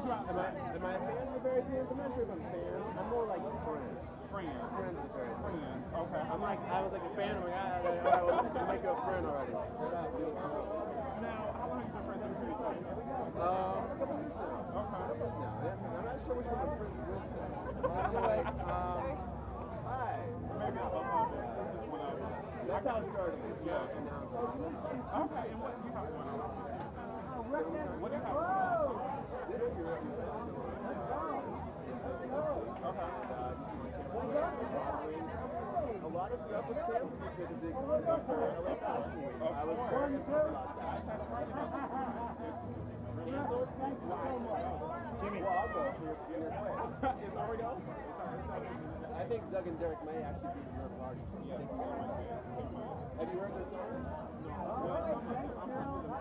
you out Am I a fan of the fairy tales? I'm not sure if I'm a fan. I'm more like friends. Friends. Friends of the fairy tales. Friends. Okay. I was like a fan. I'm like, all right, well, you make you a friend already. Shut up, feel slow. Now, how long have you been friends with the fairy tales? A couple years now. Okay. I'm not sure which one I'm friends with. Anyway, hi. Maybe I'll That's how it started. Yeah. And now okay, and what do you have going on? What do you have going on? this year, Okay. a lot of stuff was canceled this year because after LA Fashion Week. I was very upset about that. Canceled? Jimmy. Well, I'll go if you're playing. It's already over. I think Doug and Derek may actually be your party. Yeah. Have you heard this song? No.